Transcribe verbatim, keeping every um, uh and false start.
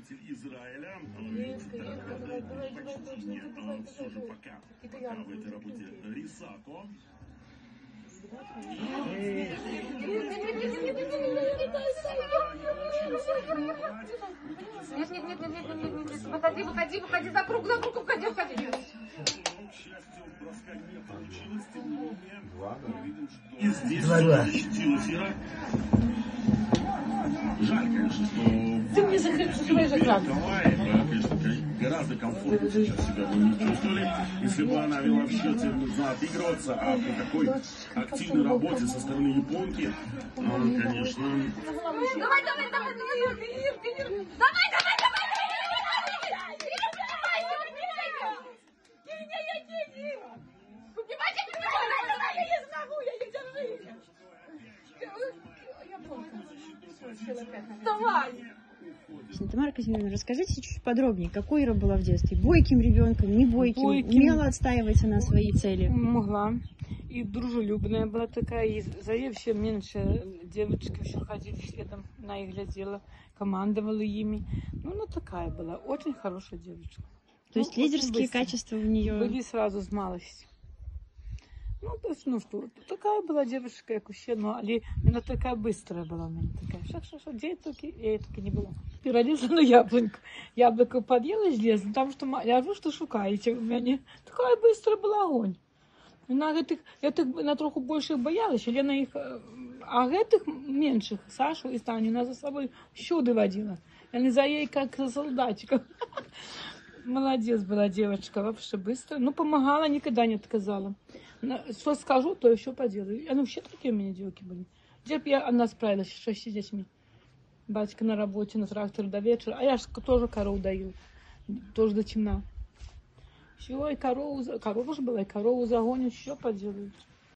представитель Израиля. Почти нет, но все же пока. Пока в этой работе Рисако. Нет, нет, нет, нет, нет, нет, нет, нет, выходи, выходи, выходи, за круг, за круг, выходи, выходи. И здесь защитил эфира. Жаль, конечно, что Ты мне закрываешь экран. конечно, гораздо комфортнее сейчас себя бы не чувствовали, если бы она вела в счете, нужно отыгрываться, а при такой активной работе со стороны японки, ну, конечно... Давай, давай, давай, давай, Кир, Кир, давай, давай, давай, давай! Тамара Казимировна, расскажите чуть подробнее, какой Ира была в детстве? Бойким ребенком, не бойким? бойким. Умела отстаивать она свои цели? Могла. И дружелюбная была такая, и за ней все меньше девочки еще ходили следом, она их глядела, командовала ими. Ну, она такая была, очень хорошая девочка. То есть ну, лидерские качества в нее? Были сразу с малости. Ну, то есть, ну что, такая была девушка, как вообще, но она такая быстрая была, она такая. Шах, шах, шах, где таки, я таки не была. Перелезла на яблоньку. Яблоко подъела и злезла, там что, я говорю, что шукаете у меня. Такая быстрая была огонь. Вона гэтых, гэтых на троху больше боялась, Лена их, а гэтых меньших, Сашу и Таню, она за собой всюду водила. Они за ей как за солдатиков. Молодец была девочка, вообще быстро. Ну, помогала, никогда не отказала. Что скажу, то еще поделаю. Они вообще такие у меня девки были. Где бы я, она справилась с шести детьми. Батька на работе, на тракторе до вечера. А я же тоже корову даю. Тоже до темна. Все, и корову, корова же была, и корову загонят, еще поделают.